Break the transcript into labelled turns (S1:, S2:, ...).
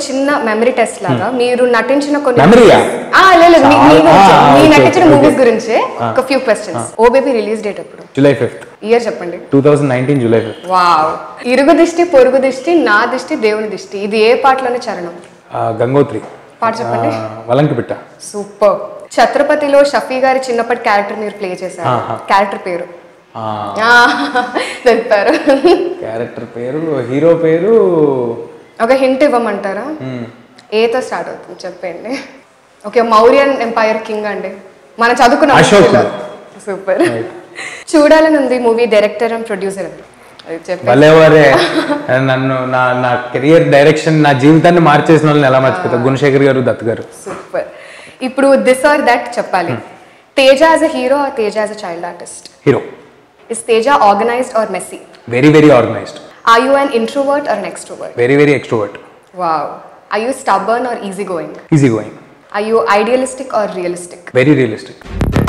S1: చిన్న memory test లాగా మీరు నటించిన కొన్ని
S2: మెమరీయా
S1: లేదు మీ నటించిన మూవీస్ గురించి ఒక few questions. Oh baby release date ఎప్పుడు?
S2: July 5th.
S1: ఇయర్ చెప్పండి.
S2: 2019 July 5th.
S1: వావ్. ఇరుగు దిష్టి పొరుగు దిష్టి నా దిష్టి దేవుని దిష్టి ఇది ఏ పాటలోని చరణం?
S2: గంగోత్రి పాట
S1: చెప్పండి.
S2: వలంకి పిట్ట.
S1: సూపర్. ఛత్రపతిలో షఫీ గారి చిన్నప్పటి క్యారెక్టర్ మీరు ప్లే చేశారు. క్యారెక్టర్ పేరు చెప్పారు.
S2: క్యారెక్టర్ పేరు హీరో పేరు
S1: ఒక హింట్ ఇవ్వమంటారా? ఏతో స్టార్ట్ అవుతుంది చెప్పండి. ఓకే మౌర్యన్ ఎంపైర్ కింగ్ అండి మనం చదువుకున్న
S2: Ashok.
S1: Super. Choodalani Undi movie director and producer
S2: భలేవరే నన్ను నా కెరియర్ డైరెక్షన్ నా జీవితాన్ని మార్చేసిన వాళ్ళని ఎలా మర్చిపోతా. గుణశేఖర్ గారు దత్ గారు.
S1: సూపర్. ఇప్పుడు దిస్ ఆర్ దట్ చెప్పాలి. Teja as a hero or Teja as a child artist?
S2: Hero.
S1: Is Teja organised or messy?
S2: Very very organised.
S1: Are you an introvert or an extrovert?
S2: Very very extrovert.
S1: Wow. Are you stubborn or easygoing?
S2: Easygoing.
S1: Are you idealistic or realistic?
S2: Very realistic.